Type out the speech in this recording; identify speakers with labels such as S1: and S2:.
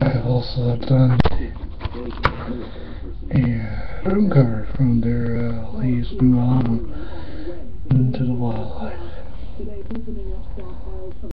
S1: I've also done a room cover from their latest new album, Into the Wildlife.